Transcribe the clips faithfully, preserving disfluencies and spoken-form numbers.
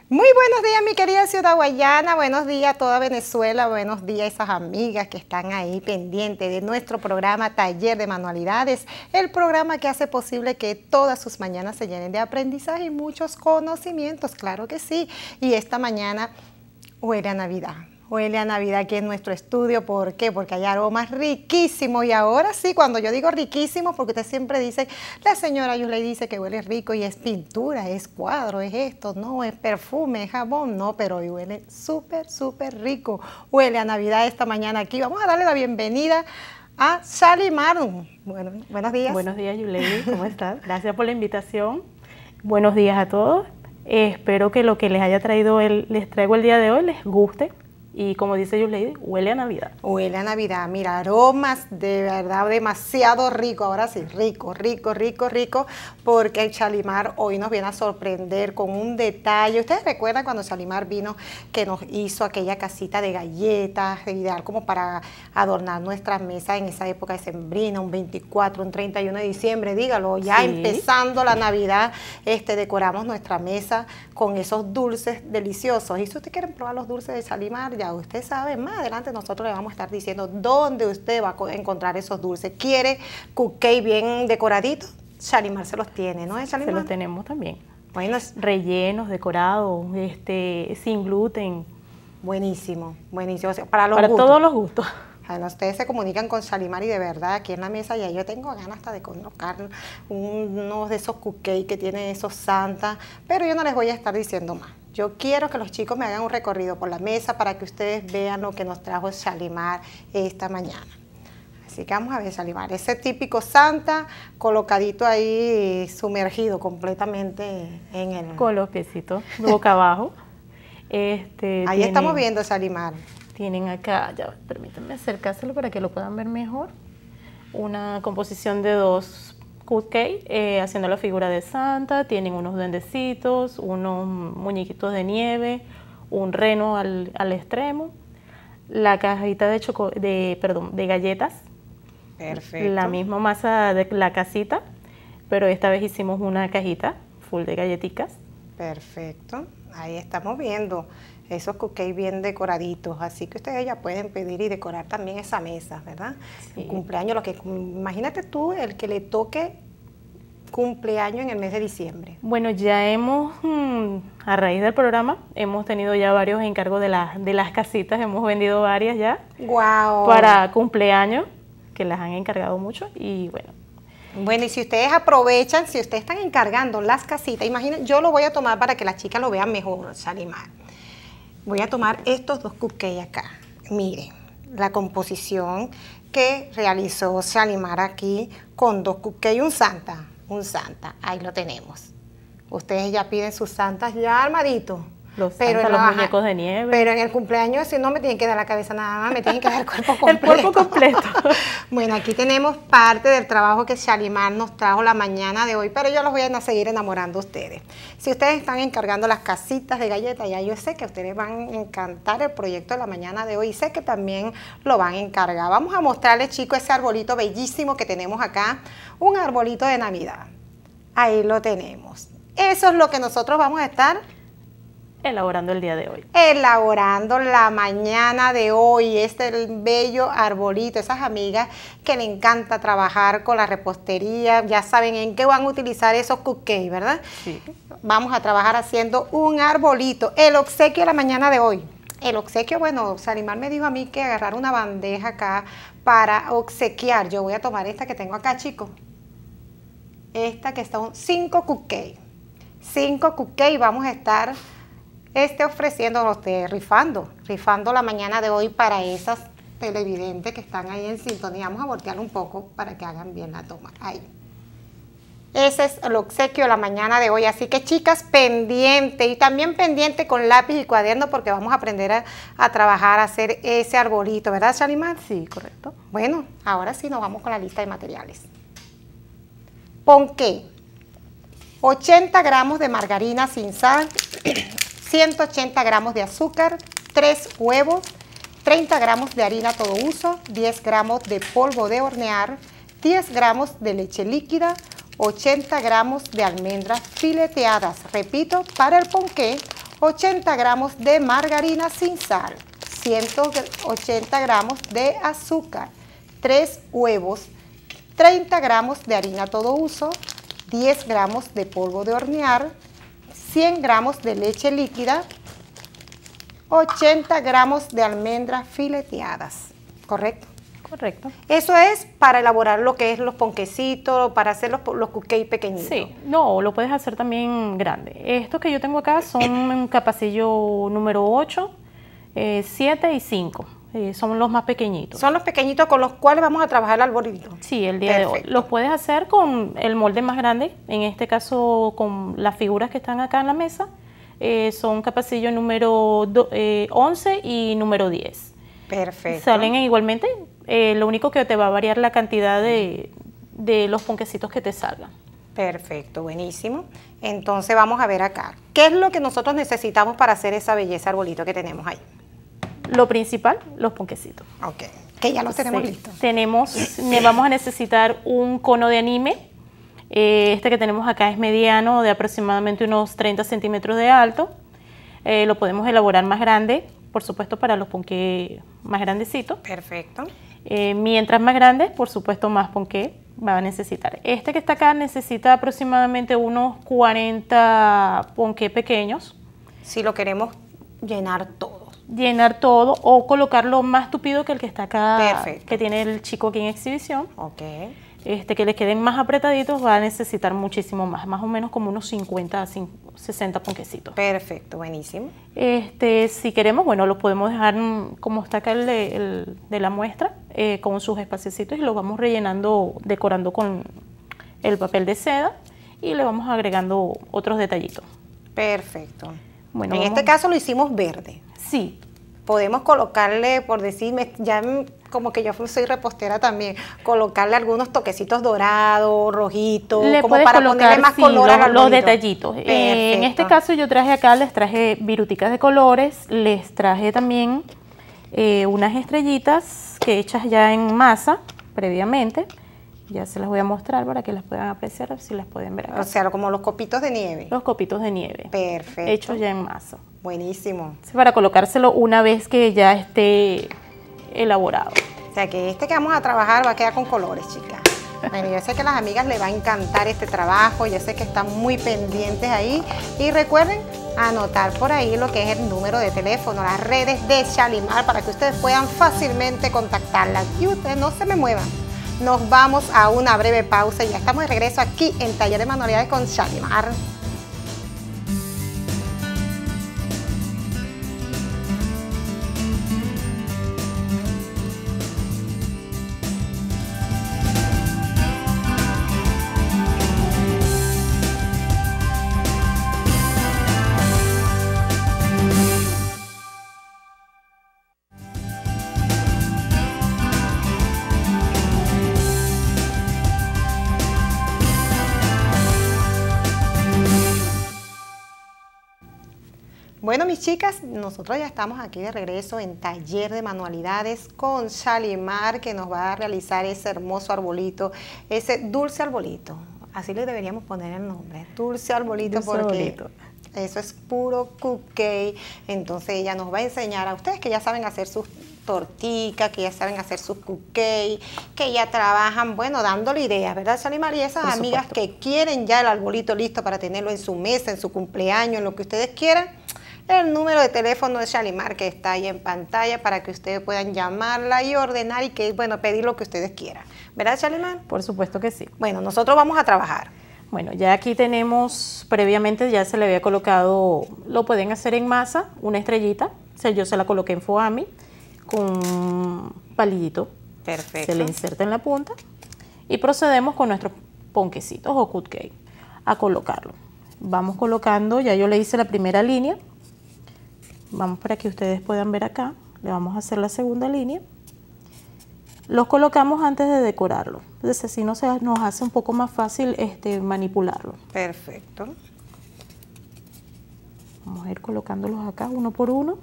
Muy buenos días, mi querida ciudad guayana, buenos días a toda Venezuela, buenos días a esas amigas que están ahí pendientes de nuestro programa Taller de Manualidades, el programa que hace posible que todas sus mañanas se llenen de aprendizaje y muchos conocimientos, claro que sí. Y esta mañana huele a Navidad. Huele a Navidad aquí en nuestro estudio. ¿Por qué? Porque hay aromas riquísimos. Y ahora sí, cuando yo digo riquísimos, porque usted siempre dice, la señora Yusley dice que huele rico y es pintura, es cuadro, es esto, no, es perfume, es jabón, no, pero hoy huele súper, súper rico. Huele a Navidad esta mañana aquí. Vamos a darle la bienvenida a Shalimar. Bueno, buenos días. Buenos días, Yusley, ¿cómo estás? Gracias por la invitación. Buenos días a todos. Eh, espero que lo que les haya traído, el, les traigo el día de hoy les guste. Y como dice Yusley, huele a Navidad. Huele a Navidad, mira, aromas de verdad demasiado rico, ahora sí, rico, rico, rico, rico, porque el Shalimar hoy nos viene a sorprender con un detalle. ¿Ustedes recuerdan cuando Shalimar vino que nos hizo aquella casita de galletas, ideal como para adornar nuestra mesa en esa época de sembrina, un veinticuatro, un treinta y uno de diciembre, dígalo, ya sí. Empezando la Navidad, este, decoramos nuestra mesa con esos dulces deliciosos. Y si ustedes quieren probar los dulces de Shalimar, ya usted sabe, más adelante nosotros le vamos a estar diciendo dónde usted va a encontrar esos dulces. ¿Quiere cupcake bien decoradito? Shalimar se los tiene, ¿no es Shalimar? Se los tenemos también. Bueno, rellenos, decorados, este, sin gluten. Buenísimo, buenísimo. O sea, para los para gustos. todos los gustos. Bueno, ustedes se comunican con Shalimar y de verdad aquí en la mesa ya yo tengo ganas hasta de colocar unos de esos cupcakes que tienen esos Santa, pero yo no les voy a estar diciendo más. Yo quiero que los chicos me hagan un recorrido por la mesa para que ustedes vean lo que nos trajo Shalimar esta mañana. Así que vamos a ver, Shalimar, ese típico Santa colocadito ahí, sumergido completamente en el... Con los piecitos boca abajo. Este, ahí tienen, estamos viendo, Shalimar. Tienen acá, ya permítanme acercárselo para que lo puedan ver mejor, una composición de dos cupcakes, eh, haciendo la figura de Santa. Tienen unos duendecitos, unos muñequitos de nieve, un reno al, al extremo, la cajita de, choco, de, perdón, de galletas. Perfecto. La misma masa de la casita, pero esta vez hicimos una cajita full de galletitas. Perfecto, ahí estamos viendo esos cupcakes bien decoraditos, así que ustedes ya pueden pedir y decorar también esa mesa, ¿verdad? Sí. Un cumpleaños, lo que imagínate tú, el que le toque cumpleaños en el mes de diciembre. Bueno, ya hemos, mmm, a raíz del programa, hemos tenido ya varios encargos de, la, de las casitas, hemos vendido varias ya. ¡Guau! Para cumpleaños, que las han encargado mucho y bueno. Bueno, y si ustedes aprovechan, si ustedes están encargando las casitas, imaginen, yo lo voy a tomar para que las chicas lo vean mejor, Shalimar. Voy a tomar estos dos cupcakes acá. Miren, la composición que realizó Shalimar aquí con dos cupcakes y un Santa. Un Santa, ahí lo tenemos. Ustedes ya piden sus Santas ya armaditos. Los pero Santa, los muñecos de nieve. Pero en el cumpleaños, si no me tienen que dar la cabeza nada más, me tienen que dar el cuerpo completo. El cuerpo completo. Bueno, aquí tenemos parte del trabajo que Shalimar nos trajo la mañana de hoy, pero yo los voy a seguir enamorando a ustedes. Si ustedes están encargando las casitas de galletas, ya yo sé que a ustedes van a encantar el proyecto de la mañana de hoy y sé que también lo van a encargar. Vamos a mostrarles, chicos, ese arbolito bellísimo que tenemos acá, un arbolito de Navidad. Ahí lo tenemos. Eso es lo que nosotros vamos a estar elaborando el día de hoy. Elaborando la mañana de hoy, este bello arbolito, esas amigas que le encanta trabajar con la repostería, ya saben en qué van a utilizar esos cupcakes, ¿verdad? Sí. Vamos a trabajar haciendo un arbolito, el obsequio de la mañana de hoy. El obsequio, bueno, Shalimar me dijo a mí que agarrar una bandeja acá para obsequiar. Yo voy a tomar esta que tengo acá, chicos. Esta que son cinco cupcakes. Cinco cupcakes, vamos a estar Este ofreciendo, usted rifando, rifando la mañana de hoy para esas televidentes que están ahí en sintonía. Vamos a voltear un poco para que hagan bien la toma. Ahí. Ese es el obsequio de la mañana de hoy. Así que, chicas, pendiente y también pendiente con lápiz y cuaderno porque vamos a aprender a, a trabajar, a hacer ese arbolito, ¿verdad, Shalimar? Sí, correcto. Bueno, ahora sí nos vamos con la lista de materiales. Ponqué, ochenta gramos de margarina sin sal, ciento ochenta gramos de azúcar, tres huevos, treinta gramos de harina todo uso, diez gramos de polvo de hornear, diez gramos de leche líquida, ochenta gramos de almendras fileteadas. Repito, para el ponqué, ochenta gramos de margarina sin sal, ciento ochenta gramos de azúcar, tres huevos, treinta gramos de harina todo uso, diez gramos de polvo de hornear, cien gramos de leche líquida, ochenta gramos de almendras fileteadas, ¿correcto? Correcto. Eso es para elaborar lo que es los ponquecitos, para hacer los, los cupcakes pequeñitos. Sí, no, lo puedes hacer también grande. Estos que yo tengo acá son un capacillo número ocho, eh, siete y cinco. Eh, son los más pequeñitos. Son los pequeñitos con los cuales vamos a trabajar el arbolito. Sí, el día Perfecto. de hoy. Los puedes hacer con el molde más grande, en este caso con las figuras que están acá en la mesa. Eh, son capacillo número do, eh, once y número diez. Perfecto. Salen igualmente, eh, lo único que te va a variar la cantidad de, de los ponquecitos que te salgan. Perfecto, buenísimo. Entonces vamos a ver acá. ¿Qué es lo que nosotros necesitamos para hacer esa belleza arbolito que tenemos ahí? Lo principal, los ponquecitos. Ok, que ya los tenemos sí. listos. Tenemos, vamos a necesitar un cono de anime. Eh, este que tenemos acá es mediano, de aproximadamente unos treinta centímetros de alto. Eh, lo podemos elaborar más grande, por supuesto, para los ponqués más grandecitos. Perfecto. Eh, mientras más grandes, por supuesto, más ponqué va a necesitar. Este que está acá necesita aproximadamente unos cuarenta ponqués pequeños. Si lo queremos llenar todo. Llenar todo o colocarlo más tupido que el que está acá, Perfecto. que tiene el chico aquí en exhibición. Ok. Este, que les queden más apretaditos, va a necesitar muchísimo más, más o menos como unos cincuenta a sesenta ponquecitos. Perfecto, buenísimo. Este, si queremos, bueno, lo podemos dejar como está acá el de, el de la muestra, eh, con sus espaciecitos y lo vamos rellenando, decorando con el papel de seda y le vamos agregando otros detallitos. Perfecto. Bueno, en vamos, este caso lo hicimos verde. Sí. Podemos colocarle, por decirme, ya como que yo soy repostera también, colocarle algunos toquecitos dorados, rojitos, le como para colocar, ponerle más sí, color los, al arbolito. los detallitos. Eh, en este caso yo traje acá, les traje viruticas de colores, les traje también eh, unas estrellitas que hechas ya en masa previamente. Ya se las voy a mostrar para que las puedan apreciar, si las pueden ver acá. O sea, como los copitos de nieve. Los copitos de nieve. Perfecto. Hechos ya en masa. Buenísimo. Para colocárselo una vez que ya esté elaborado. O sea, que este que vamos a trabajar va a quedar con colores, chicas. Bueno, yo sé que a las amigas les va a encantar este trabajo, yo sé que están muy pendientes ahí. Y recuerden anotar por ahí lo que es el número de teléfono, las redes de Shalimar, para que ustedes puedan fácilmente contactarla. Y ustedes no se me muevan. Nos vamos a una breve pausa y ya estamos de regreso aquí en Taller de Manualidades con Shalimar. Bueno, mis chicas, nosotros ya estamos aquí de regreso en Taller de Manualidades con Shalimar, que nos va a realizar ese hermoso arbolito, ese dulce arbolito. Así le deberíamos poner el nombre, dulce arbolito, dulce porque arbolito. Eso es puro cupcake. Entonces ella nos va a enseñar a ustedes que ya saben hacer sus torticas, que ya saben hacer sus cupcakes, que ya trabajan, bueno, dándole ideas, ¿verdad, Shalimar? Y esas Por amigas supuesto. que quieren ya el arbolito listo para tenerlo en su mesa, en su cumpleaños, en lo que ustedes quieran, el número de teléfono de Shalimar que está ahí en pantalla para que ustedes puedan llamarla y ordenar y que, bueno, pedir lo que ustedes quieran. ¿Verdad, Shalimar? Por supuesto que sí. Bueno, nosotros vamos a trabajar. Bueno, ya aquí tenemos, previamente ya se le había colocado, lo pueden hacer en masa, una estrellita. O sea, yo se la coloqué en foami con un palillito. Perfecto. Se le inserta en la punta y procedemos con nuestros ponquecitos o cupcake a colocarlo. Vamos colocando, ya yo le hice la primera línea. Vamos para que ustedes puedan ver acá. Le vamos a hacer la segunda línea. Los colocamos antes de decorarlo. Entonces así no se nos hace un poco más fácil este, manipularlo. Perfecto. Vamos a ir colocándolos acá uno por uno.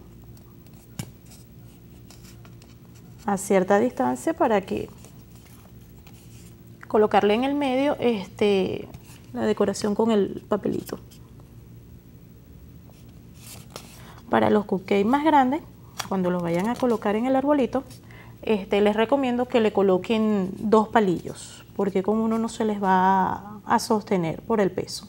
A cierta distancia para que colocarle en el medio este, la decoración con el papelito. Para los cupcakes más grandes, cuando los vayan a colocar en el arbolito, este, les recomiendo que le coloquen dos palillos, porque con uno no se les va a, a sostener por el peso.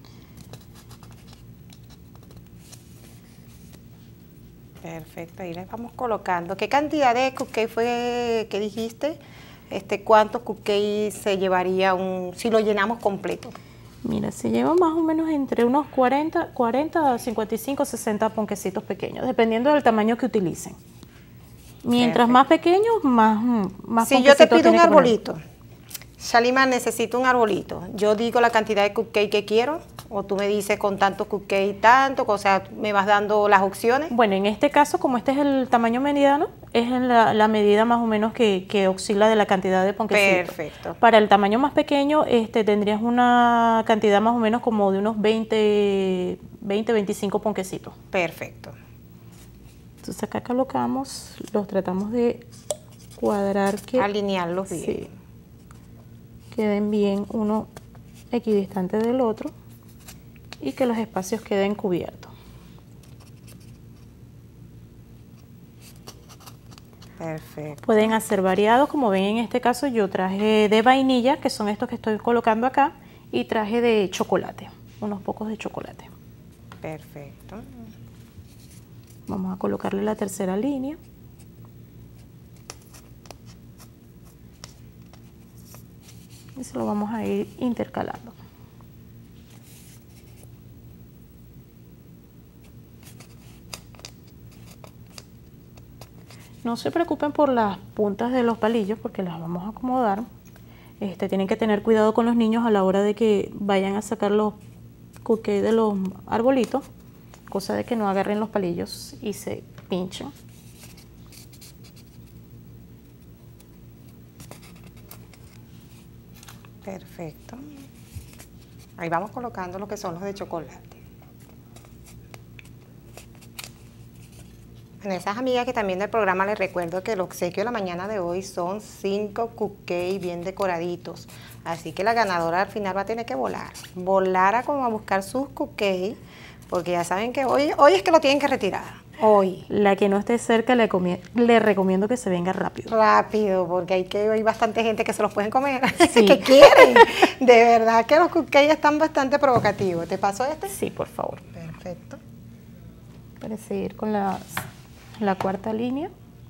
Perfecto, ahí les vamos colocando. ¿Qué cantidad de cupcake fue que dijiste? Este, ¿cuántos cupcakes se llevaría un, si lo llenamos completo? Mira, se lleva más o menos entre unos cuarenta, cuarenta, cincuenta y cinco, sesenta ponquecitos pequeños, dependiendo del tamaño que utilicen. Mientras Perfecto. Más pequeños, más, más Si yo te pido un tiene que poner. arbolito, Shalimar, necesito un arbolito, yo digo la cantidad de cupcake que quiero, o tú me dices con tantos cupcake tanto, o sea, me vas dando las opciones. Bueno, en este caso, como este es el tamaño mediano, es en la, la medida más o menos que, que oscila de la cantidad de ponquecitos. Perfecto. Para el tamaño más pequeño, este, tendrías una cantidad más o menos como de unos veinte, veinte, veinticinco ponquecitos. Perfecto. Entonces acá colocamos, los tratamos de cuadrar que Alinearlos bien. sí, queden bien uno equidistante del otro y que los espacios queden cubiertos. Perfecto. Pueden hacer variados, como ven en este caso yo traje de vainilla, que son estos que estoy colocando acá, y traje de chocolate, unos pocos de chocolate. Perfecto. Vamos a colocarle la tercera línea. Y se lo vamos a ir intercalando. No se preocupen por las puntas de los palillos porque las vamos a acomodar. Este, tienen que tener cuidado con los niños a la hora de que vayan a sacar los cupcakes de los arbolitos, cosa de que no agarren los palillos y se pinchen. Perfecto. Ahí vamos colocando lo que son los de chocolate. A esas amigas que también del programa les recuerdo que el obsequio de la mañana de hoy son cinco cupcakes bien decoraditos. Así que la ganadora al final va a tener que volar. Volar a como a buscar sus cupcakes, porque ya saben que hoy, hoy es que lo tienen que retirar. Hoy. La que no esté cerca le, le recomiendo que se venga rápido. Rápido, porque hay que hay bastante gente que se los pueden comer, Sí. que quieren. De verdad que los cupcakes están bastante provocativos. ¿Te pasó este? Sí, por favor. Perfecto. Para seguir con la, la cuarta línea.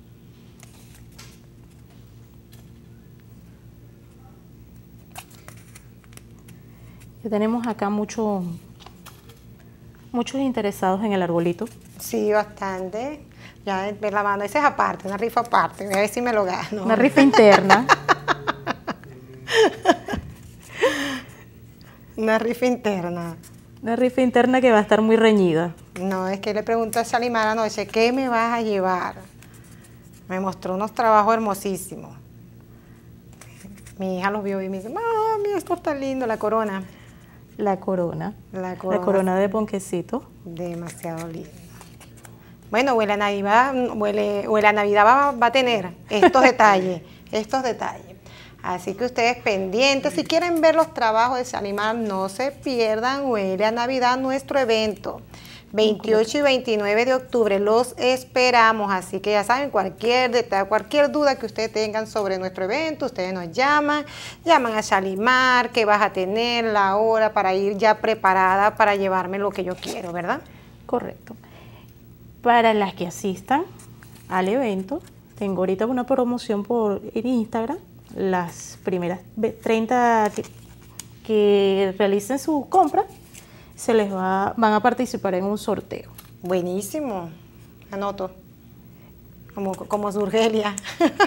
Ya tenemos acá mucho, muchos interesados en el arbolito. Sí, bastante. Ya ver la mano, esa es aparte, una rifa aparte. Voy a ver si me lo gano. Una rifa interna. Una rifa interna. Una rifa interna que va a estar muy reñida. No, es que le pregunté a Shalimar anoche, ¿qué me vas a llevar? Me mostró unos trabajos hermosísimos. Mi hija los vio y me dice, mami, esto está lindo, la corona. La corona. La corona. La corona de ponquecito. Demasiado lindo. Bueno, huele a Navidad, huele, huele a Navidad va, va a tener estos detalles, estos detalles. Así que ustedes pendientes, si quieren ver los trabajos de Shalimar, no se pierdan Huele a Navidad, nuestro evento. veintiocho y veintinueve de octubre, los esperamos, así que ya saben, cualquier detalle, cualquier duda que ustedes tengan sobre nuestro evento, ustedes nos llaman, llaman a Shalimar, que vas a tener la hora para ir ya preparada para llevarme lo que yo quiero, ¿verdad? Correcto. Para las que asistan al evento, tengo ahorita una promoción por Instagram. Las primeras treinta que, que realicen su compra se les va, van a participar en un sorteo. Buenísimo, anoto, como, como Surgelia.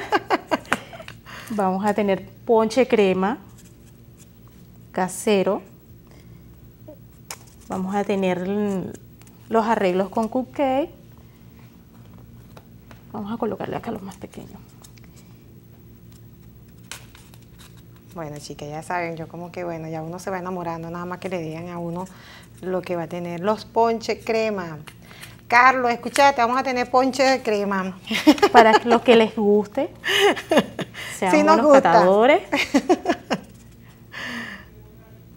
Vamos a tener ponche crema casero. Vamos a tener los arreglos con cupcake. Vamos a colocarle acá los más pequeños. Bueno, chicas, ya saben, yo como que, bueno, ya uno se va enamorando, nada más que le digan a uno lo que va a tener. Los ponche crema. Carlos, escúchate, vamos a tener ponche de crema. Para los que les guste, sean sí, nos buenos gusta. catadores.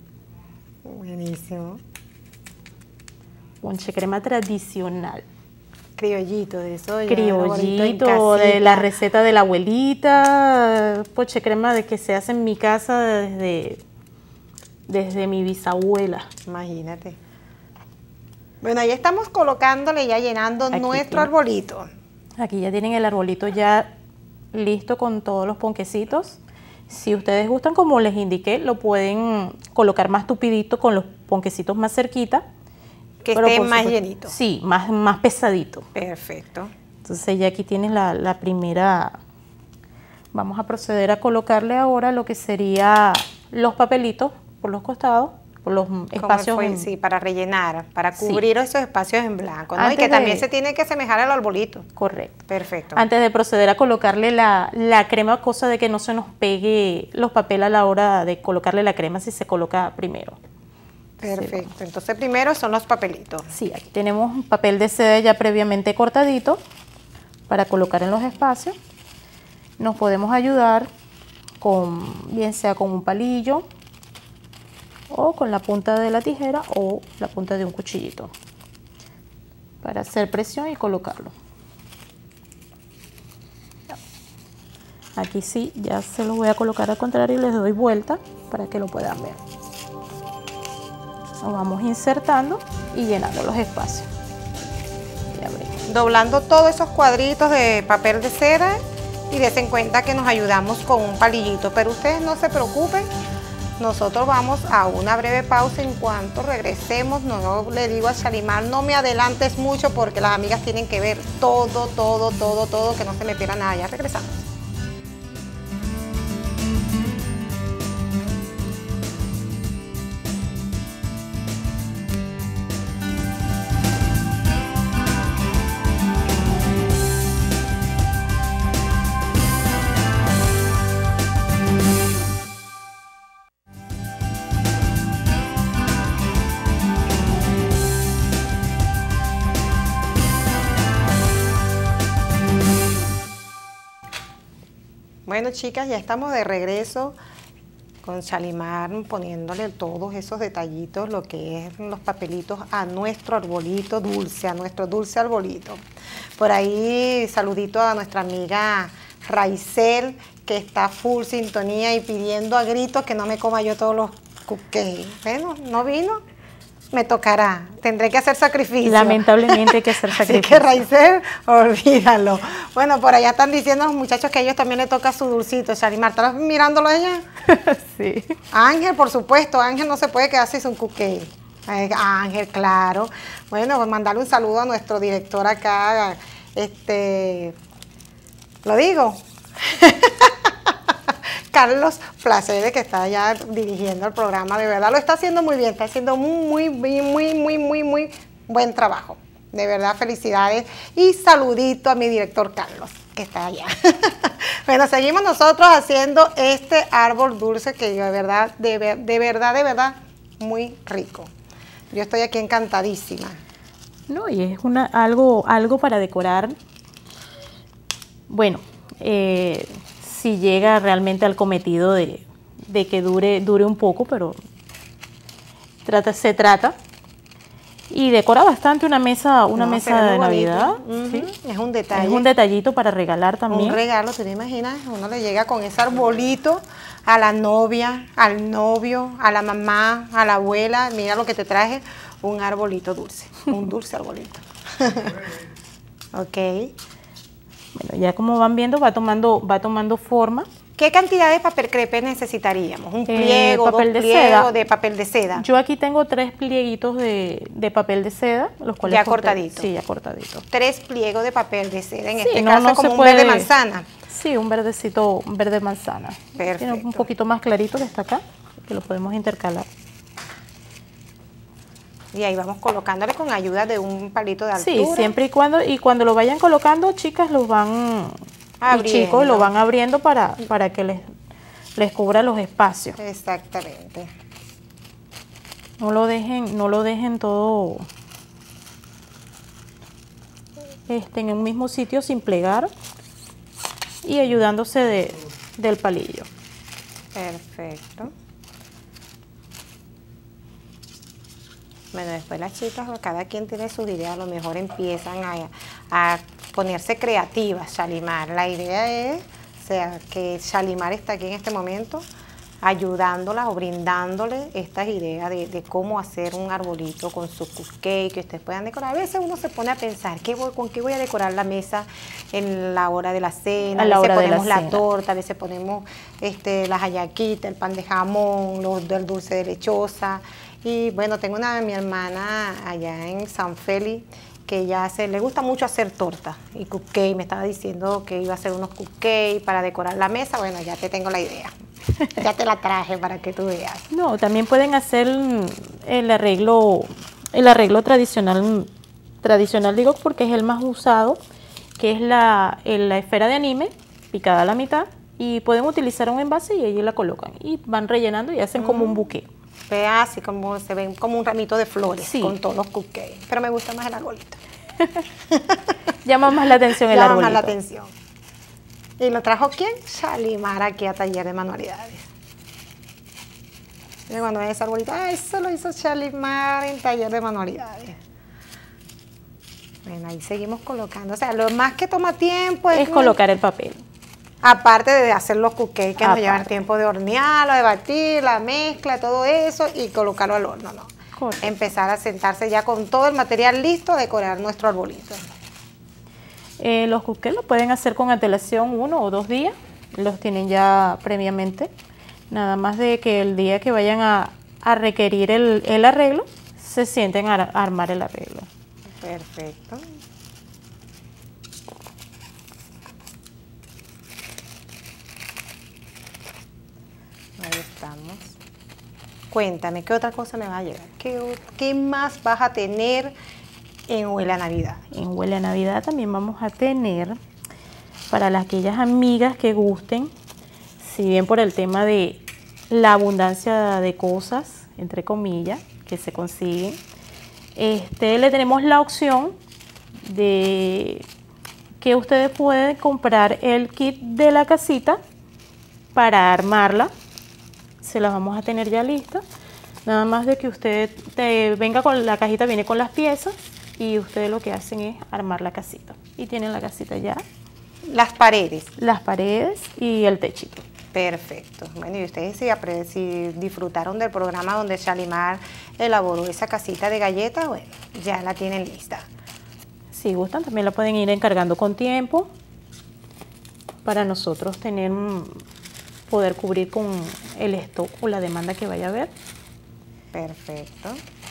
Buenísimo. Ponche crema tradicional. Criollito, de eso ya. Criollito, de la receta de la abuelita, poche crema de que se hace en mi casa desde, desde mi bisabuela. Imagínate. Bueno, ahí estamos colocándole, ya llenando Aquí nuestro tiene. arbolito. Aquí ya tienen el arbolito ya listo con todos los ponquecitos. Si ustedes gustan, como les indiqué, lo pueden colocar más tupidito con los ponquecitos más cerquita. Que esté más llenito. Sí, más, más pesadito. Perfecto. Entonces ya aquí tienes la, la primera. Vamos a proceder a colocarle ahora lo que sería los papelitos por los costados, por los espacios. Fue, en, sí, para rellenar, para cubrir sí. esos espacios en blanco, ¿no? Y que de, también se tiene que asemejar al arbolito. Correcto. Perfecto. Antes de proceder a colocarle la, la crema, cosa de que no se nos pegue los papeles a la hora de colocarle la crema si se coloca primero. Perfecto. Sí, entonces primero son los papelitos. Sí, aquí tenemos un papel de seda ya previamente cortadito para colocar en los espacios. Nos podemos ayudar con, bien sea con un palillo, o con la punta de la tijera o la punta de un cuchillito para hacer presión y colocarlo. Aquí sí, ya se los voy a colocar al contrario y les doy vuelta para que lo puedan ver. Nos vamos insertando y llenando los espacios. Doblando todos esos cuadritos de papel de seda y den cuenta que nos ayudamos con un palillito, pero ustedes no se preocupen. Nosotros vamos a una breve pausa. En cuanto regresemos, no le digo a Shalimar, no me adelantes mucho porque las amigas tienen que ver todo, todo, todo, todo, que no se me pierda nada. Ya regresamos. Bueno, chicas, ya estamos de regreso con Shalimar poniéndole todos esos detallitos, lo que es los papelitos a nuestro arbolito dulce, a nuestro dulce arbolito. Por ahí, saludito a nuestra amiga Raizel, que está full sintonía y pidiendo a gritos que no me coma yo todos los cupcakes. Bueno, no vino. Me tocará, tendré que hacer sacrificio. Lamentablemente hay que hacer sacrificio. Así que Raizel, olvídalo. Bueno, por allá están diciendo los muchachos que a ellos también les toca su dulcito. Shalimar, ¿estás mirándolo a ella? Sí. Ángel, por supuesto, Ángel no se puede quedar sin un cupcake. Ángel, claro. Bueno, pues mandarle un saludo a nuestro director acá, este, ¿lo digo? Carlos Placeres, que está ya dirigiendo el programa, de verdad lo está haciendo muy bien, está haciendo muy, muy, muy, muy, muy, muy buen trabajo. De verdad, felicidades y saludito a mi director Carlos, que está allá. Bueno, seguimos nosotros haciendo este árbol dulce que yo de verdad, de, de verdad, de verdad, muy rico. Yo estoy aquí encantadísima. No, y es una, algo, algo para decorar. Bueno, eh... si llega realmente al cometido de, de que dure, dure un poco, pero trata, se trata. Y decora bastante una mesa, una no, mesa de Navidad. Uh-huh. ¿Sí? Es un detalle. Es un detallito para regalar también. Un regalo, ¿tú te imaginas? Uno le llega con ese arbolito a la novia, al novio, a la mamá, a la abuela. Mira lo que te traje, un arbolito dulce, un dulce arbolito. Ok. Bueno, ya como van viendo, va tomando, va tomando forma. ¿Qué cantidad de papel crepe necesitaríamos? ¿Un pliego, eh, papel dos de seda. de papel de seda? Yo aquí tengo tres plieguitos de, de papel de seda, los cuales ya cortaditos. Sí, ya cortaditos. Tres pliegos de papel de seda, en sí, este no, caso no como un puede, verde manzana. Sí, un verdecito, un verde manzana. Perfecto. Tiene un poquito más clarito que está acá, que lo podemos intercalar. Y ahí vamos colocándole con ayuda de un palito de altura. Sí, siempre y cuando, y cuando lo vayan colocando, chicas, los van, abriendo. Y chicos, lo van abriendo para, para que les, les cubra los espacios. Exactamente. No lo dejen, no lo dejen todo este, en un mismo sitio sin plegar y ayudándose de, del palillo. Perfecto. Bueno, después las chicas, cada quien tiene sus ideas, a lo mejor empiezan a, a ponerse creativas, Shalimar. La idea es, o sea, que Shalimar está aquí en este momento ayudándolas o brindándoles estas ideas de, de cómo hacer un arbolito con su cupcake que ustedes puedan decorar. A veces uno se pone a pensar, ¿qué voy, ¿con qué voy a decorar la mesa en la hora de la cena? A la veces hora de ponemos la la, cena. torta, a veces ponemos este, las hallaquitas, el pan de jamón, los del dulce de lechosa. Y bueno, tengo una mi hermana allá en San Félix que ella hace, le gusta mucho hacer tortas y cupcake. Me estaba diciendo que iba a hacer unos cupcakes para decorar la mesa. Bueno, ya te tengo la idea. Ya te la traje para que tú veas. No, también pueden hacer el arreglo, el arreglo tradicional, tradicional digo porque es el más usado, que es la, la esfera de anime picada a la mitad, y pueden utilizar un envase y allí la colocan y van rellenando y hacen mm. como un buqué. Ve así como se ven como un ramito de flores, sí, con todos los cupcakes, pero me gusta más el arbolito. Llama más la atención el Llama arbolito. Llama más la atención. ¿Y lo trajo quién? Shalimar aquí a Taller de Manualidades. Y cuando ves ese arbolito, ah, eso lo hizo Shalimar en Taller de Manualidades. Bueno, ahí seguimos colocando. O sea, lo más que toma tiempo es, es colocar el papel. Aparte de hacer los cupcakes que Aparte. nos llevan tiempo de hornearlo, de batir, la mezcla, todo eso y colocarlo al horno, ¿no? Correcto. Empezar a sentarse ya con todo el material listo a decorar nuestro arbolito. Eh, los cupcakes los pueden hacer con antelación uno o dos días, los tienen ya previamente. Nada más de que el día que vayan a, a requerir el, el arreglo, se sienten a, a armar el arreglo. Perfecto. Ahí estamos. Cuéntame, ¿qué otra cosa me va a llegar? ¿Qué, qué más vas a tener en Huele a Navidad? En Huele a Navidad también vamos a tener, para las, aquellas amigas que gusten, si bien por el tema de la abundancia de cosas, entre comillas, que se consiguen, este, le tenemos la opción de que ustedes pueden comprar el kit de la casita para armarla. Se las vamos a tener ya listas. Nada más de que usted te venga con la cajita, viene con las piezas y ustedes lo que hacen es armar la casita. Y tienen la casita ya. Las paredes. Las paredes y el techito. Perfecto. Bueno, y ustedes si, si disfrutaron del programa donde Shalimar elaboró esa casita de galletas, bueno, ya la tienen lista. Si gustan, también la pueden ir encargando con tiempo para nosotros tener, poder cubrir con el stock o la demanda que vaya a haber. Perfecto.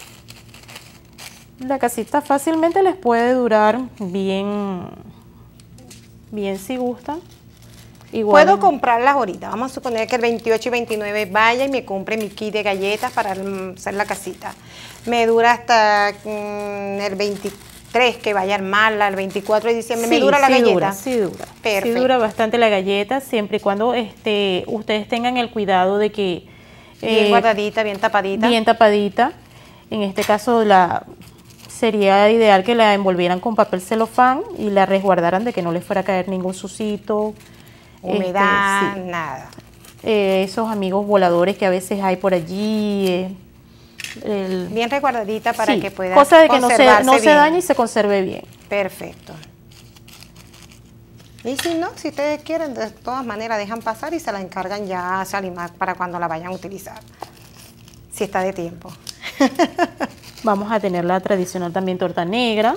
La casita fácilmente les puede durar bien, bien si gustan. Igual. Puedo comprarlas ahorita. Vamos a suponer que el veintiocho y veintinueve vaya y me compre mi kit de galletas para hacer la casita. Me dura hasta mmm, el veintitrés que vaya a armarla, el veinticuatro de diciembre. Sí, ¿Me dura la sí galleta? Dura, sí dura. Perfecto. Sí dura bastante la galleta, siempre y cuando este, ustedes tengan el cuidado de que... Bien eh, guardadita, bien tapadita. Bien tapadita. En este caso la... sería ideal que la envolvieran con papel celofán y la resguardaran de que no les fuera a caer ningún sucito. Humedad, este, sí. nada. Eh, esos amigos voladores que a veces hay por allí. Eh, el, bien resguardadita para sí, que pueda cosa de que no se, no se bien. dañe y se conserve bien. Perfecto. Y si no, si ustedes quieren, de todas maneras dejan pasar y se la encargan ya a Shalimar para cuando la vayan a utilizar. Si está de tiempo. Vamos a tener la tradicional también torta negra,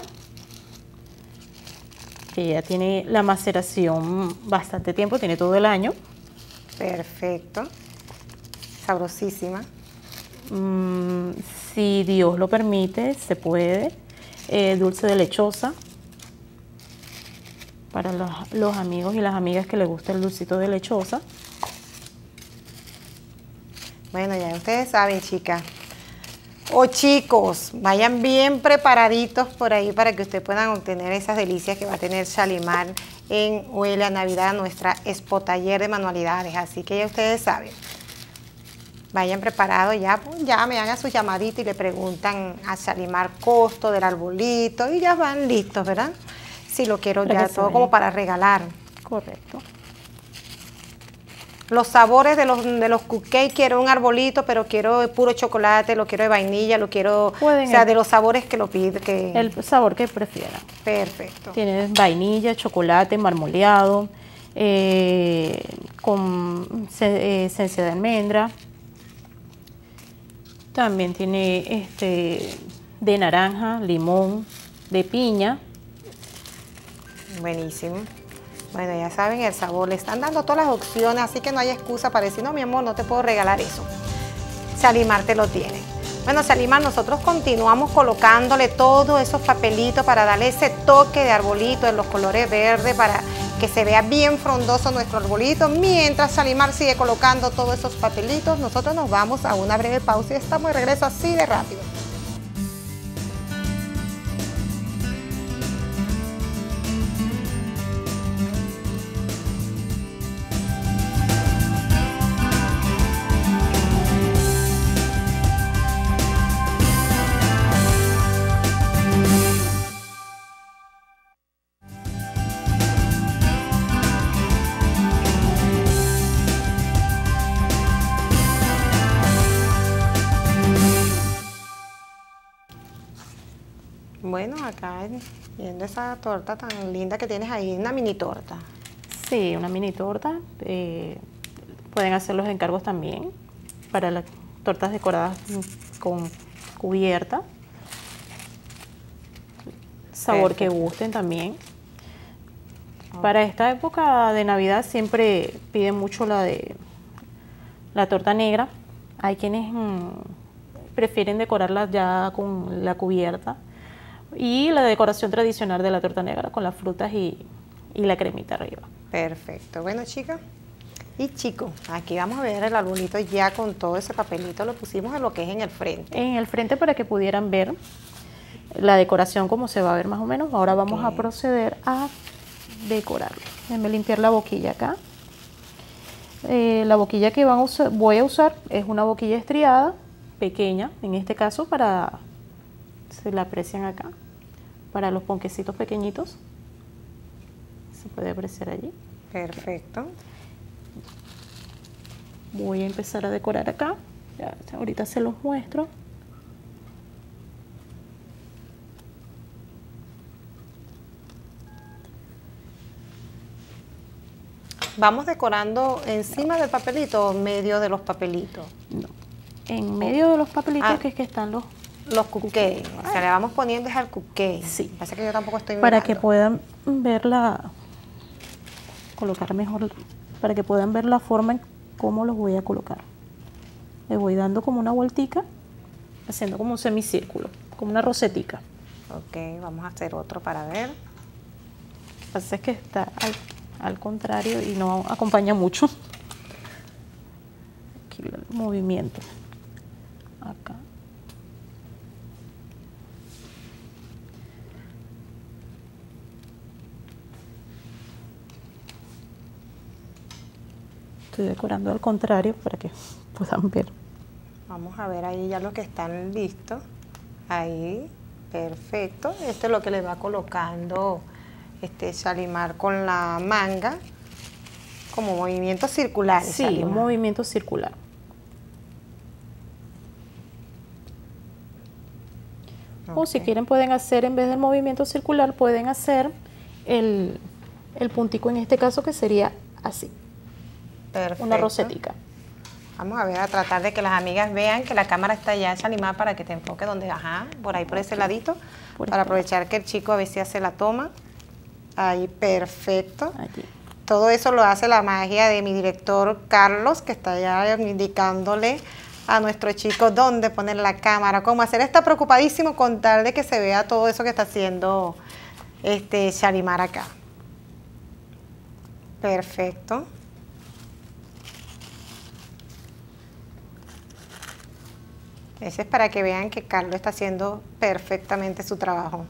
que ya tiene la maceración bastante tiempo, tiene todo el año. Perfecto. Sabrosísima. Mm, si Dios lo permite, se puede. Eh, dulce de lechosa. Para los, los amigos y las amigas que les gusta el dulcito de lechosa. Bueno, ya ustedes saben, chicas. O chicos, vayan bien preparaditos por ahí para que ustedes puedan obtener esas delicias que va a tener Shalimar en Huele a Navidad, nuestra Expo Taller de Manualidades. Así que ya ustedes saben. Vayan preparados ya, pues, ya me hagan su llamadita y le preguntan a Shalimar costo del arbolito y ya van listos, ¿verdad? Si lo quiero ya todo como para regalar. Correcto. los sabores de los, de los cupcakes. Quiero un arbolito, pero quiero puro chocolate, lo quiero de vainilla, lo quiero, Pueden o sea, el, de los sabores que lo pide. Que... El sabor que prefieran. Perfecto. Tiene vainilla, chocolate, marmoleado, eh, con eh, esencia de almendra. También tiene este de naranja, limón, de piña. Buenísimo. Bueno, ya saben el sabor, le están dando todas las opciones, así que no hay excusa para decir, no, mi amor, no te puedo regalar eso. Shalimar te lo tiene. Bueno, Shalimar, nosotros continuamos colocándole todos esos papelitos para darle ese toque de arbolito en los colores verdes, para que se vea bien frondoso nuestro arbolito. Mientras Shalimar sigue colocando todos esos papelitos, nosotros nos vamos a una breve pausa y estamos de regreso así de rápido. Bueno, acá viendo esa torta tan linda que tienes ahí, una mini torta. Sí, una mini torta. Eh, pueden hacer los encargos también para las tortas decoradas con cubierta. Sabor Perfecto. Que gusten también. Okay. Para esta época de Navidad siempre piden mucho la de la torta negra. Hay quienes mmm, prefieren decorarla ya con la cubierta. Y la decoración tradicional de la torta negra con las frutas y, y la cremita arriba. Perfecto. Bueno, chicas y chicos, aquí vamos a ver el arbolito ya con todo ese papelito. Lo pusimos en lo que es en el frente. En el frente para que pudieran ver la decoración como se va a ver más o menos. Ahora vamos okay. a proceder a decorarlo. Déjenme limpiar la boquilla acá. Eh, la boquilla que van a usar, voy a usar es una boquilla estriada, pequeña, en este caso para, se la aprecian acá. Para los ponquecitos pequeñitos, se puede apreciar allí. Perfecto. Voy a empezar a decorar acá, ya, ahorita se los muestro. ¿Vamos decorando encima del papelito o en medio de los papelitos? No, en medio de los papelitos ah. que es que están los... Los cupcakes, o sea, le vamos poniendo es al cupcake. Sí. Pasa que yo tampoco estoy Para mirando. que puedan ver la, colocar mejor, para que puedan ver la forma en cómo los voy a colocar. Le voy dando como una vueltica, haciendo como un semicírculo, como una rosetica. Ok, vamos a hacer otro para ver. Lo que pasa es que está al, al contrario y no acompaña mucho. Aquí el movimiento. Acá. Estoy decorando al contrario para que puedan ver. Vamos a ver ahí ya los que están listos. Ahí, perfecto. Esto es lo que le va colocando este Shalimar con la manga, como movimientos circulares. Sí, Shalimar. Un movimiento circular. Okay. O si quieren pueden hacer, en vez del movimiento circular, pueden hacer el, el puntico en este caso que sería así. Perfecto. Una rosetica. Vamos a ver, a tratar de que las amigas vean que la cámara está ya Shalimar para que te enfoque donde, ajá, por ahí por ese ladito, por para aprovechar que el chico a veces hace la toma. Ahí, perfecto. Allí. Todo eso lo hace la magia de mi director Carlos, que está ya indicándole a nuestro chico dónde poner la cámara, cómo hacer. Está preocupadísimo con tal de que se vea todo eso que está haciendo este Shalimar acá. Perfecto. Ese es para que vean que Carlos está haciendo perfectamente su trabajo.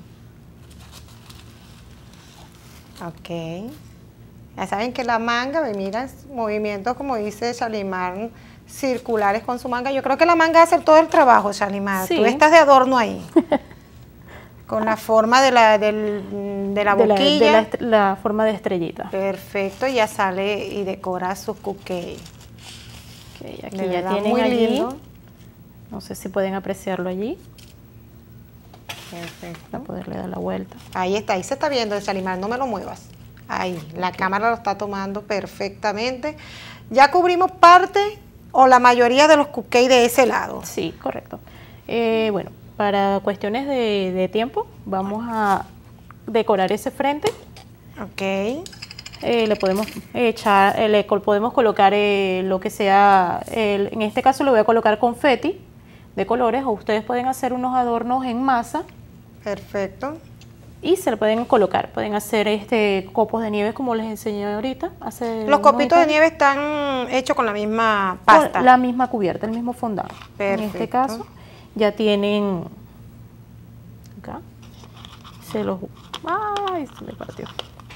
Ok. Ya saben que la manga, mira, movimientos como dice Shalimar, circulares con su manga. Yo creo que la manga hace todo el trabajo, Shalimar. Sí. Tú estás de adorno ahí. Con la forma de la, del, de la de la, boquilla. de la, la forma de estrellita. Perfecto, ya sale y decora sus cupcakes. Okay, aquí de ya verdad, tienen muy allí. lindo. No sé si pueden apreciarlo allí. Perfecto. Para poderle dar la vuelta. Ahí está, ahí se está viendo ese animal, no me lo muevas. Ahí, la okay. cámara lo está tomando perfectamente. Ya cubrimos parte o la mayoría de los cupcakes de ese lado. Sí, correcto. Eh, bueno, para cuestiones de, de tiempo, vamos a decorar ese frente. Ok. Eh, le podemos echar, eh, le podemos colocar eh, lo que sea, eh, en este caso le voy a colocar confeti de colores, o ustedes pueden hacer unos adornos en masa. Perfecto. Y se le pueden colocar, pueden hacer este copos de nieve como les enseñé ahorita. Hace Los copitos de nieve están hechos con la misma pasta. Con la misma cubierta, el mismo fondant. Perfecto. En este caso ya tienen acá. Se los... ¡Ay! Se me partió.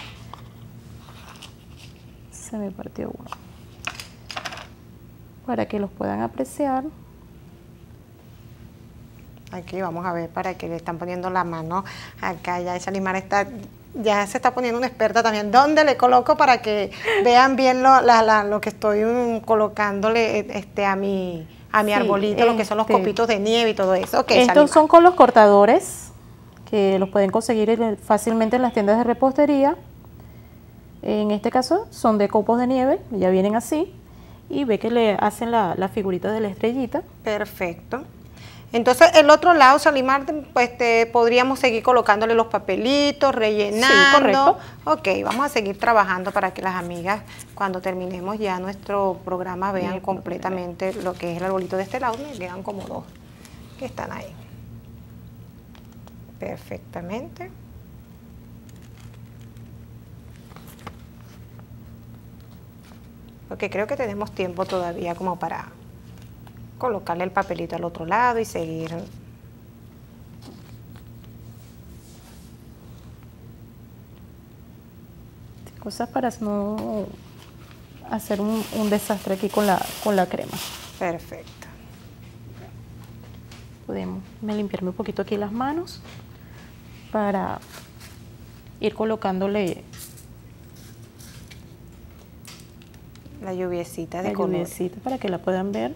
Se me partió uno. Para que los puedan apreciar. Aquí vamos a ver para que le están poniendo la mano. Acá ya esa animal está, ya se está poniendo una experta también. ¿Dónde le coloco para que vean bien lo, la, la, lo que estoy um, colocándole este, a mi, a mi sí, arbolito, este, lo que son los copitos de nieve y todo eso? Okay, estos son con los cortadores, que los pueden conseguir fácilmente en las tiendas de repostería. En este caso son de copos de nieve, ya vienen así. Y ve que le hacen la, la figurita de la estrellita. Perfecto. Entonces, el otro lado, Salimar, pues te, podríamos seguir colocándole los papelitos, rellenando. Sí, correcto. Ok, vamos a seguir trabajando para que las amigas, cuando terminemos ya nuestro programa, vean Bien, completamente lo que es el arbolito de este lado. Me quedan como dos que están ahí. Perfectamente. Porque creo que tenemos tiempo todavía como para colocarle el papelito al otro lado y seguir. Cosas para no hacer un, un desastre aquí con la, con la crema. Perfecto. Podemos me limpiarme un poquito aquí las manos para ir colocándole la lluviecita de la color. lluviecita para que la puedan ver.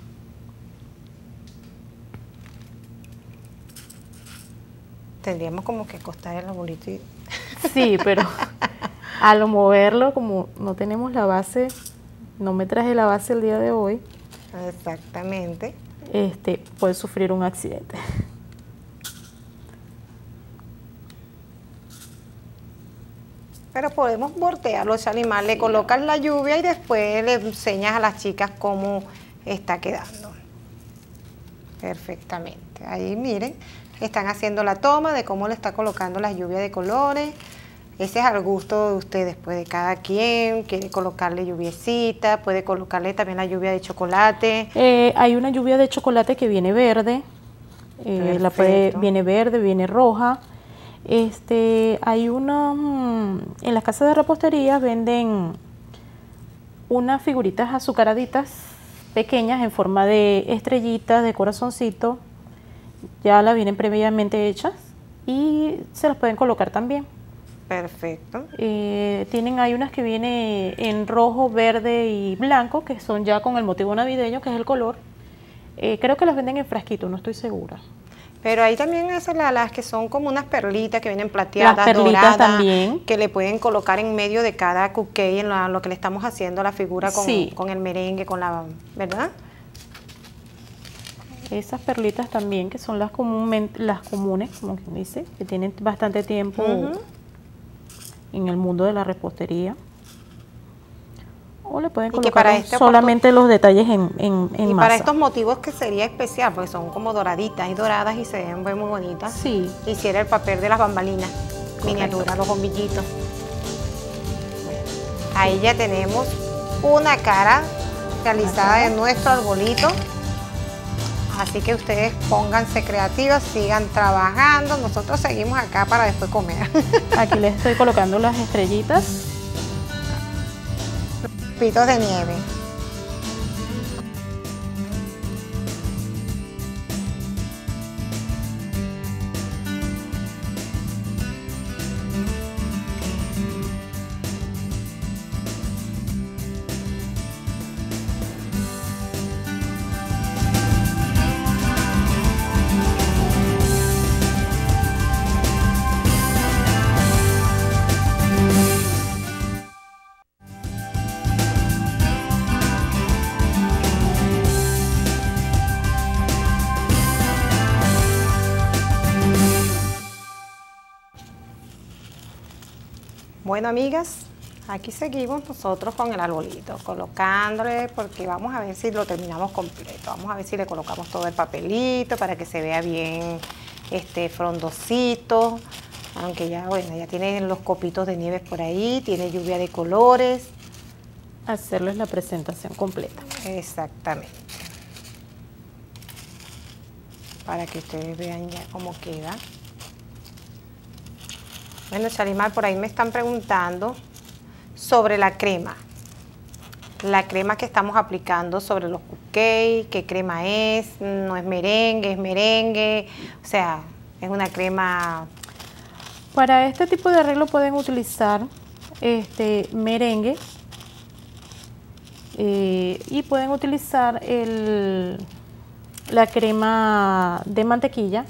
Tendríamos como que acostar el arbolito y... Sí, pero al moverlo, como no tenemos la base, no me traje la base el día de hoy. Exactamente. Este, puede sufrir un accidente. Pero podemos voltearlo, ese animal, le colocas la lluvia y después le enseñas a las chicas cómo está quedando. Perfectamente. Ahí miren, están haciendo la toma de cómo le está colocando la lluvia de colores. Ese es al gusto de ustedes, pues de cada quien. Quiere colocarle lluviecita, puede colocarle también la lluvia de chocolate. Eh, hay una lluvia de chocolate que viene verde, eh, la puede, viene verde, viene roja. Este, hay una, en las casas de repostería venden unas figuritas azucaraditas pequeñas en forma de estrellitas, de corazoncito. Ya las vienen previamente hechas y se las pueden colocar también. Perfecto. Eh, tienen, hay unas que vienen en rojo, verde y blanco, que son ya con el motivo navideño, que es el color. Eh, creo que las venden en frasquito, no estoy segura. Pero hay también esas las, las que son como unas perlitas que vienen plateadas, las perlitas doradas, también, que le pueden colocar en medio de cada cupcake en la, lo que le estamos haciendo, la figura con, sí. con el merengue, con la, ¿verdad? Esas perlitas también, que son las, comúnmente, las comunes, como quien dice, que tienen bastante tiempo uh-huh. en el mundo de la repostería. O le pueden colocar este solamente los detalles en, en, en y masa. Para estos motivos que sería especial, porque son como doraditas y doradas y se ven muy bonitas. Sí. Hiciera el papel de las bambalinas, correcto, miniatura, los bombillitos. Ahí ya tenemos una cara realizada de nuestro arbolito. Así que ustedes pónganse creativas, sigan trabajando. Nosotros seguimos acá para después comer. Aquí les estoy colocando las estrellitas. Pitos de nieve. Bueno, amigas, aquí seguimos nosotros con el arbolito, colocándole, porque vamos a ver si lo terminamos completo. Vamos a ver si le colocamos todo el papelito para que se vea bien este frondosito. Aunque ya, bueno, ya tiene los copitos de nieve por ahí, tiene lluvia de colores. Hacerles la presentación completa. Exactamente. Para que ustedes vean ya cómo queda. Bueno, Shalimar, por ahí me están preguntando sobre la crema. La crema que estamos aplicando sobre los cupcakes, ¿qué crema es? No es merengue, es merengue. O sea, es una crema... Para este tipo de arreglo pueden utilizar este merengue eh, y pueden utilizar el, la crema de mantequilla.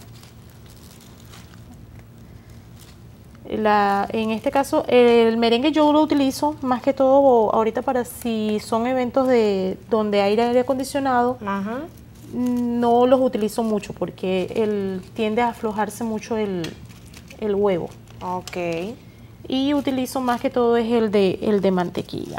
La, en este caso, el merengue yo lo utilizo más que todo ahorita para si son eventos de donde hay aire acondicionado. Ajá. No los utilizo mucho porque el, tiende a aflojarse mucho el, el huevo. Ok. Y utilizo más que todo es el de, el de mantequilla.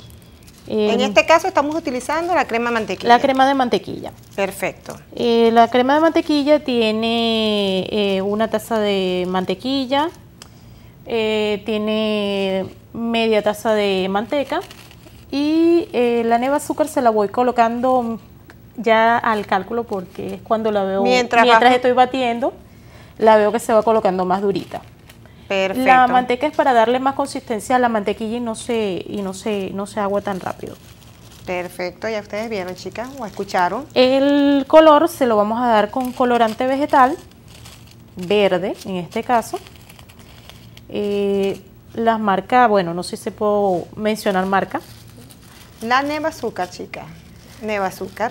En Eh, este caso estamos utilizando la crema de mantequilla. La crema de mantequilla. Perfecto. Eh, la crema de mantequilla tiene eh, una taza de mantequilla, eh, tiene media taza de manteca y eh, la neva azúcar se la voy colocando ya al cálculo porque es cuando la veo, Mientras mientras va- estoy batiendo, la veo que se va colocando más durita. Perfecto. La manteca es para darle más consistencia a la mantequilla y no se, y no se, no se agua tan rápido. Perfecto, ya ustedes vieron, chicas, o escucharon. El color se lo vamos a dar con colorante vegetal, verde en este caso. Eh, las marcas, bueno, no sé si se puedo mencionar marca. La neva azúcar, chicas. Neva azúcar.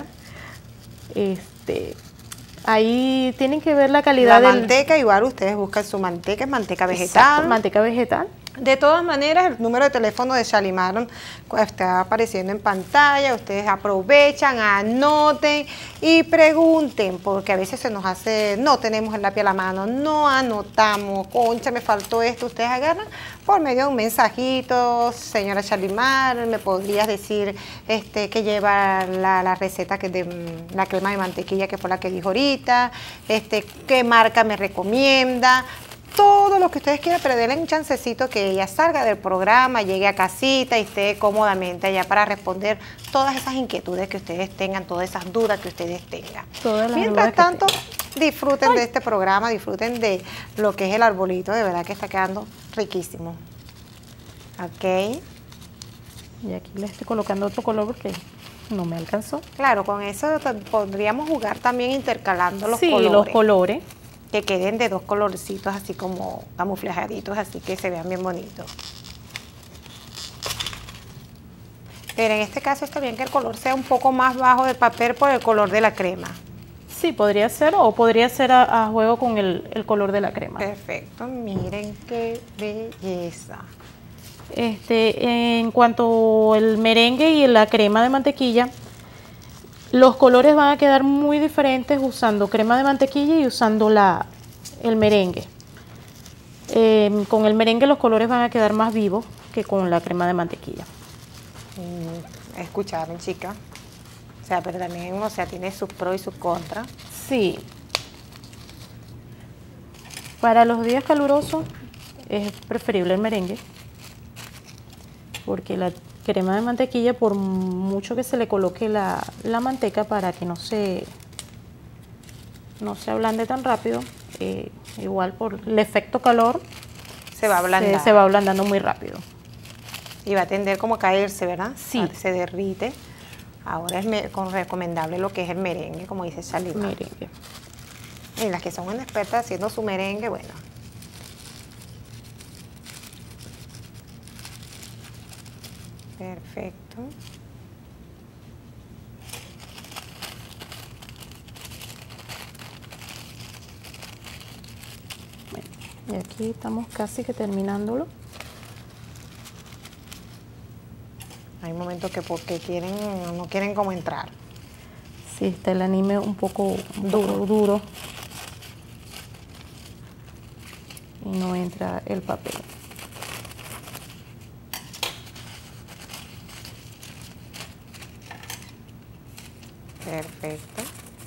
Este, ahí tienen que ver la calidad La del... manteca, igual ustedes buscan su manteca, es manteca vegetal. Exacto, manteca vegetal. De todas maneras, el número de teléfono de Shalimar está apareciendo en pantalla. Ustedes aprovechan, anoten y pregunten, porque a veces se nos hace, no tenemos el lápiz a la mano, no anotamos, concha, me faltó esto. Ustedes agarran por medio de un mensajito, señora Shalimar, me podrías decir este que lleva la, la receta que de la crema de mantequilla que fue la que dijo ahorita, este qué marca me recomienda. Todo lo que ustedes quieran, pero denle un chancecito que ella salga del programa, llegue a casita y esté cómodamente allá para responder todas esas inquietudes que ustedes tengan, todas esas dudas que ustedes tengan. Todas las Mientras dudas que tanto, tengan. disfruten Ay. de este programa, disfruten de lo que es el arbolito, de verdad que está quedando riquísimo. Ok. Y aquí le estoy colocando otro color porque no me alcanzó. Claro, con eso podríamos jugar también intercalando los sí, colores. los colores. Que queden de dos colorcitos así como camuflajaditos, así que se vean bien bonitos. Pero en este caso está bien que el color sea un poco más bajo del papel por el color de la crema. Sí, podría ser o podría ser a, a juego con el, el color de la crema. Perfecto, miren qué belleza. Este, en cuanto al merengue y la crema de mantequilla, los colores van a quedar muy diferentes usando crema de mantequilla y usando la, el merengue. Eh, con el merengue los colores van a quedar más vivos que con la crema de mantequilla. Mm, escucharon, chicas. O sea, pero también, o sea, tiene sus pros y sus contras. Sí. Para los días calurosos es preferible el merengue, porque la crema de mantequilla, por mucho que se le coloque la, la manteca para que no se, no se ablande tan rápido, eh, igual por el efecto calor Se va a ablandar. se, se va ablandando muy rápido. Y va a tender como a caerse, ¿verdad? Sí. Ah, se derrite. Ahora es me- con recomendable lo que es el merengue, como dice Shalimar. Merengue. Y las que son expertas haciendo su merengue, bueno. Perfecto. Bueno, y aquí estamos casi que terminándolo. Hay momentos que porque quieren, no quieren como entrar. Sí, está el anime un poco duro, duro. Y no entra el papel. Perfecto.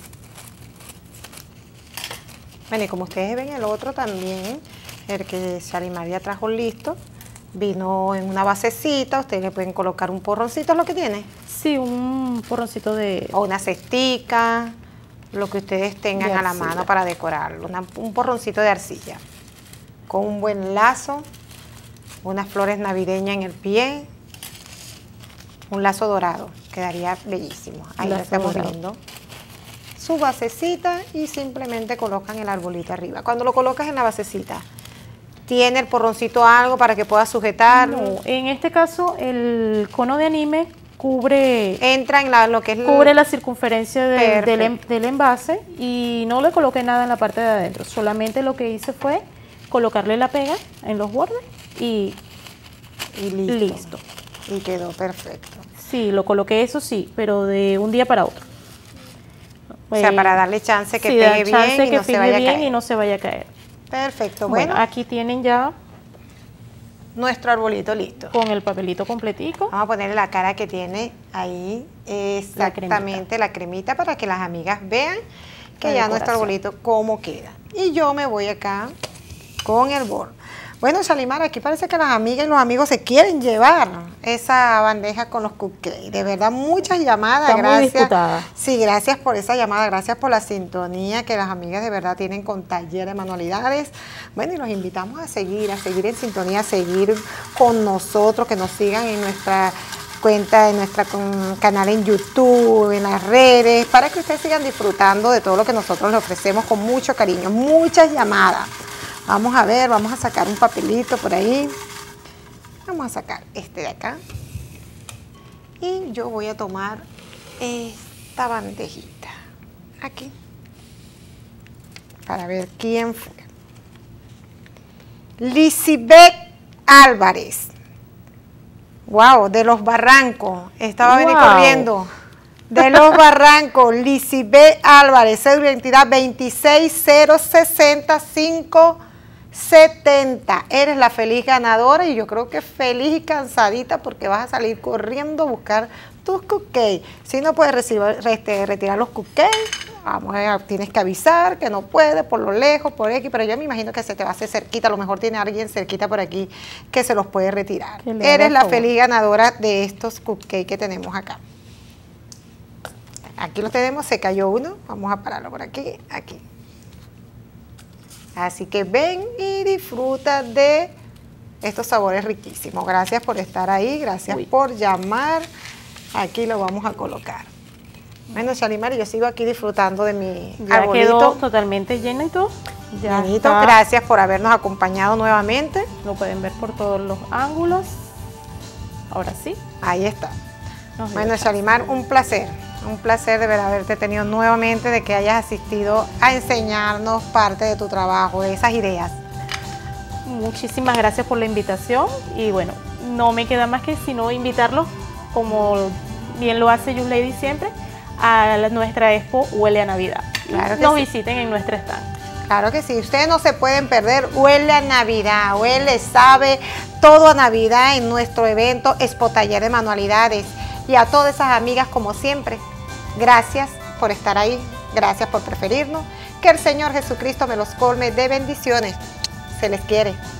Bueno, y como ustedes ven, el otro también, el que Shalimar ya trajo listo, vino en una basecita. Ustedes le pueden colocar un porroncito, ¿es lo que tiene? Sí, un porroncito de... O una cestica, lo que ustedes tengan a la mano para decorarlo. Una, un porroncito de arcilla. Con un buen lazo, unas flores navideñas en el pie, un lazo dorado, quedaría bellísimo. Ahí lo estamos viendo. Su basecita y simplemente colocan el arbolito arriba. Cuando lo colocas en la basecita, ¿tiene el porroncito algo para que pueda sujetar? No, en este caso el cono de anime cubre... Entra en la, lo que es... Cubre la circunferencia de, del, del envase y no le coloqué nada en la parte de adentro. Solamente lo que hice fue colocarle la pega en los bordes y, y listo. listo. Y quedó perfecto. Sí, lo coloqué, eso sí, pero de un día para otro. O sea, para darle chance que sí, pegue bien chance y que no se vaya a bien caer. y no se vaya a caer. Perfecto. Bueno, bueno, aquí tienen ya nuestro arbolito listo. Con el papelito completico. Vamos a ponerle la cara que tiene ahí, exactamente la cremita, la cremita para que las amigas vean que la ya decoración. Nuestro arbolito cómo queda. Y yo me voy acá con el bol. Bueno, Shalimar, aquí parece que las amigas y los amigos se quieren llevar esa bandeja con los cupcakes. De verdad, muchas llamadas. Está gracias. Muy disputada. Sí, gracias por esa llamada, gracias por la sintonía que las amigas de verdad tienen con Taller de Manualidades. Bueno, y los invitamos a seguir, a seguir en sintonía, a seguir con nosotros, que nos sigan en nuestra cuenta, en nuestro canal en YouTube, en las redes, para que ustedes sigan disfrutando de todo lo que nosotros les ofrecemos con mucho cariño. Muchas llamadas. Vamos a ver, vamos a sacar un papelito por ahí. Vamos a sacar este de acá. Y yo voy a tomar esta bandejita. Aquí. Para ver quién fue. Lisibeth Álvarez. Wow, de Los Barrancos. Estaba wow. venir corriendo. De Los Barrancos, Lisibeth Álvarez, cédula de identidad veintiséis cero sesenta cinco setenta. Eres la feliz ganadora y yo creo que feliz y cansadita porque vas a salir corriendo a buscar tus cupcakes. Si no puedes recibir, este, retirar los cupcakes, vamos a ver, tienes que avisar que no puedes por lo lejos, por X, pero yo me imagino que se te va a hacer cerquita, a lo mejor tiene alguien cerquita por aquí que se los puede retirar. Eres la feliz ganadora de estos cupcakes que tenemos acá. Aquí lo tenemos, se cayó uno, vamos a pararlo por aquí, aquí. Así que ven y disfruta de estos sabores riquísimos. Gracias por estar ahí, gracias Uy. por llamar. Aquí lo vamos a colocar. Bueno, Shalimar, yo sigo aquí disfrutando de mi ya arbolito. Quedó totalmente llenito. Ya llenito. Gracias por habernos acompañado nuevamente. Lo pueden ver por todos los ángulos. Ahora sí. Ahí está. Nos bueno, Shalimar, un placer. Un placer de verdad haberte tenido nuevamente, de que hayas asistido a enseñarnos parte de tu trabajo, de esas ideas. Muchísimas gracias por la invitación y bueno, no me queda más que sino invitarlos, como bien lo hace Just Lady siempre, a la, nuestra expo Huele a Navidad. Claro que Nos sí. visiten en nuestra stand. Claro que sí, ustedes no se pueden perder Huele a Navidad, Huele, sabe, todo a Navidad en nuestro evento Expo Taller de Manualidades. Y a todas esas amigas, como siempre, gracias por estar ahí, gracias por preferirnos. Que el Señor Jesucristo me los colme de bendiciones. Se les quiere.